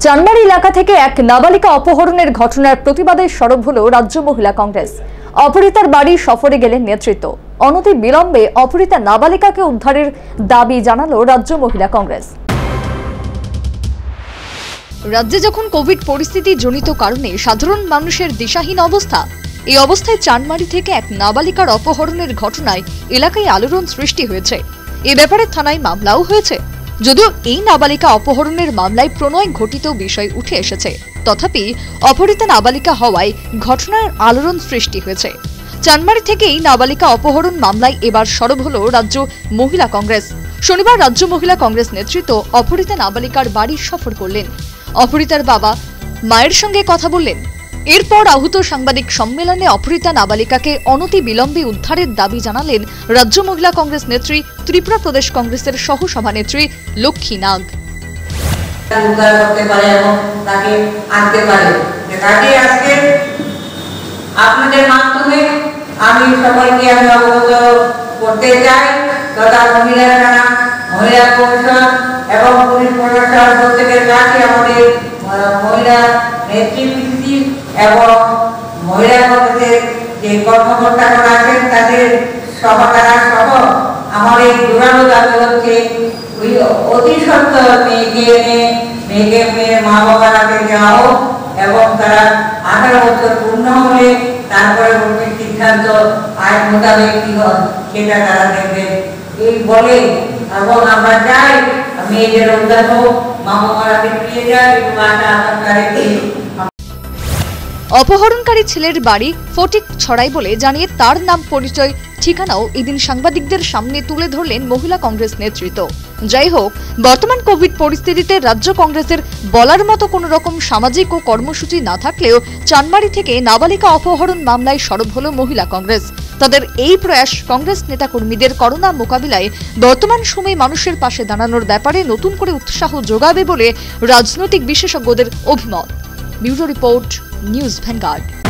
চানমারি এলাকা থেকে এক নাবালিকা অপহরণের ঘটনার প্রতিবাদে সরব হলো রাজ্য মহিলা কংগ্রেস। অপহৃতার বাড়ি সফরে গেলেন নেতৃত্ব। অনতি বিলম্বে অপহৃতা নাবালিকাকে উদ্ধারের দাবি জানালো রাজ্য মহিলা কংগ্রেস। রাজ্যে যখন কোভিড পরিস্থিতি জনিত কারণে সাধারণ মানুষের দিশাহীন অবস্থা, এই অবস্থায় চানমারি থেকে এক নাবালিকার অপহরণের ঘটনায় এলাকায় আলোড়ন সৃষ্টি হয়েছে। এ ব্যাপারে থানায় মামলাও হয়েছে। যদিও এই নাবালিকা অপহরণের মামলায় প্রণয় ঘটিত বিষয় উঠে এসেছে, তথাপি অপহৃতা নাবালিকা হওয়ায় ঘটনার আলোড়ন সৃষ্টি হয়েছে। চানমারি থেকে এই নাবালিকা অপহরণ মামলায় এবার সরব হল রাজ্য মহিলা কংগ্রেস। শনিবার রাজ্য মহিলা কংগ্রেস নেতৃত্ব অপহৃতা নাবালিকার বাড়ি সফর করলেন। অপহৃতার বাবা মায়ের সঙ্গে কথা বললেন। এরপর আহুত সাংবাদিক সম্মেলনে অপহৃতা নাবালিকাকে অনতি বিলম্বে উদ্ধারের দাবি জানালেন রাজ্য মহিলা কংগ্রেস নেত্রী, ত্রিপুরা প্রদেশ কংগ্রেসের সহ সভানেত্রী লক্ষ্মী নাগ। আপনাদের মাধ্যমে আমি সবাইকে অবগত করতে চাই তথা মহিলা থানা, মহিলা কমিশন এবং পুলিশ প্রশাসন প্রত্যেকের কাছে আমাদের মহিলা নেতৃত্ব এবং মহিলা কংগ্রেসের যে কর্মকর্তারা আছেন তাদের সহকারা সহ আমার এই জোরালো দাবি হচ্ছে অতি সত্বর মেয়েকে মা বাবাকে দেওয়া হোক এবং তারা 18 বছর পূর্ণ হলে তারপরে সিদ্ধান্ত আইন মোতাবেক কি হয় সেটা তারা দেখবেন এই বলে। এবং আমরা চাই মেয়েদের উদ্ধার হোক, মা বাবাকে ফিরে যায় এবং অপহরণকারী ছেলের বাড়ি ফটিক ছড়াই বলে জানিয়ে তার নাম, পরিচয়, ঠিকানাও এদিন সাংবাদিকদের সামনে তুলে ধরলেন মহিলা কংগ্রেস নেতৃত্ব। যাই হোক, বর্তমান কোভিড পরিস্থিতিতে রাজ্য কংগ্রেসের বলার মতো কোনো রকম সামাজিক ও কর্মসূচি না থাকলেও চানমারি থেকে নাবালিকা অপহরণ মামলায় সরব হল মহিলা কংগ্রেস। তাদের এই প্রয়াস কংগ্রেস নেতাকর্মীদের করোনা মোকাবিলায় বর্তমান সময়ে মানুষের পাশে দাঁড়ানোর ব্যাপারে নতুন করে উৎসাহ যোগাবে বলে রাজনৈতিক বিশেষজ্ঞদের অভিমত। Bureau report, news vanguard.